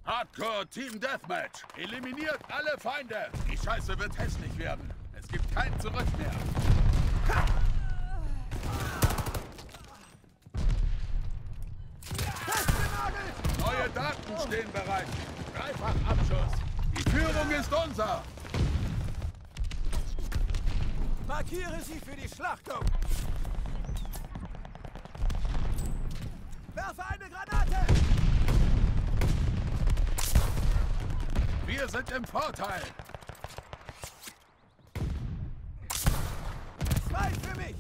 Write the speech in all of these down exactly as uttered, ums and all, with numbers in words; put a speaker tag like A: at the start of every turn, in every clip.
A: Hardcore Team Deathmatch. Eliminiert alle Feinde. Die Scheiße wird hässlich werden. Es gibt kein Zurück mehr. Neue Daten stehen bereit. Dreifach Abschuss. Die Führung ist unser.
B: Markiere sie für die Schlachtung. Werfe eine Granate.
A: Wir sind im Vorteil.
B: Zwei für mich.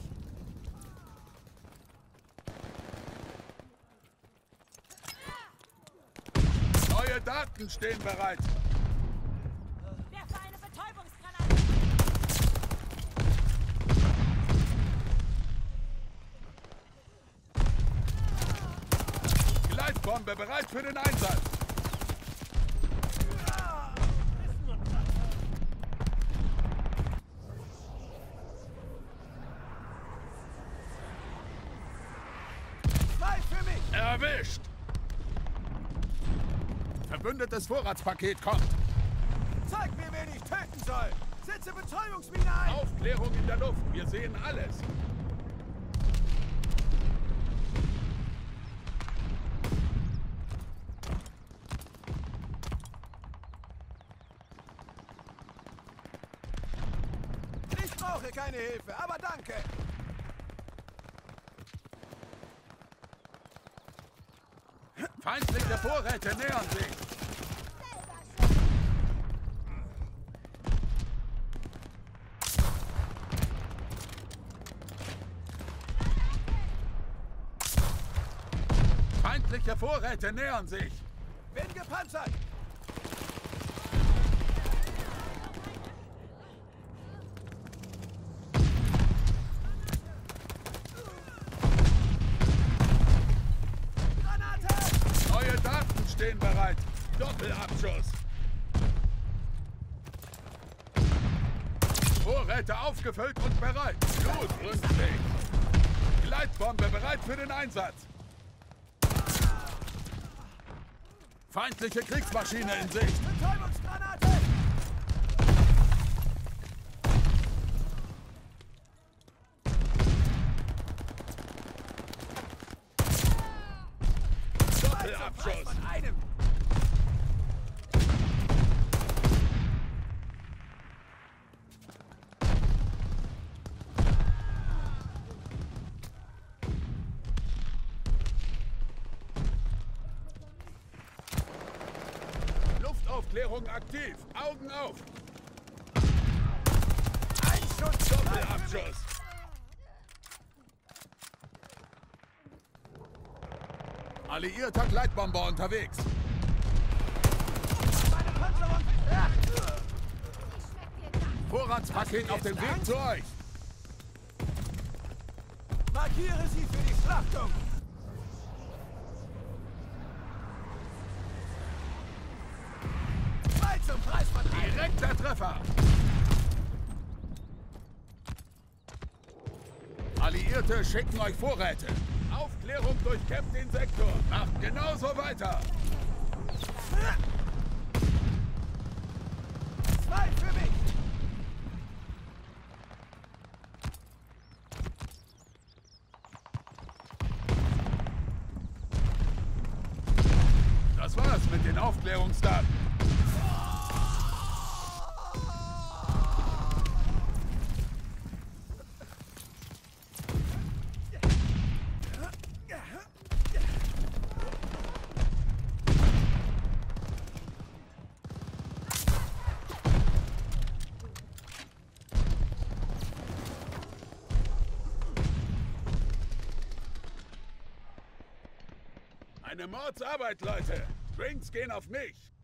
A: Neue Daten stehen bereit.
C: Werfe eine Betäubungsgranate.
A: Gleitbombe bereit für den Einsatz.
B: Zwei für mich.
A: Erwischt. Verbündetes Vorratspaket kommt.
B: Zeig mir, wen ich töten soll. Setze Betäubungsmine ein.
A: Aufklärung in der Luft. Wir sehen alles.
B: Ich brauche keine Hilfe, aber danke.
A: Feindliche Vorräte nähern sich. Feindliche Vorräte nähern sich.
B: Bin gepanzert.
A: Neue Daten stehen bereit. Doppelabschuss. Vorräte aufgefüllt und bereit. Blutrünstig. Gleitbombe bereit für den Einsatz. Feindliche Kriegsmaschine in Sicht.
B: Betäubungsgranate.
A: Doppelabschuss.
B: Von einem.
A: Luftaufklärung aktiv. Augen auf.
B: Ein Schuss.
A: Doppelabschuss. Alliierter Gleitbomber unterwegs.
B: Meine Panzerung. Ja.
A: Vorratspaket auf dem Weg zu euch.
B: Markiere sie für die Schlachtung. Zwei zum Preis von einem.
A: Direkter Treffer. Alliierte schicken euch Vorräte. Aufklärung durchkämmt den Sektor. Macht genauso weiter.
B: Zwei für mich.
A: Das war's mit den Aufklärungsdaten. Eine Mordsarbeit, Leute. Drinks gehen auf mich.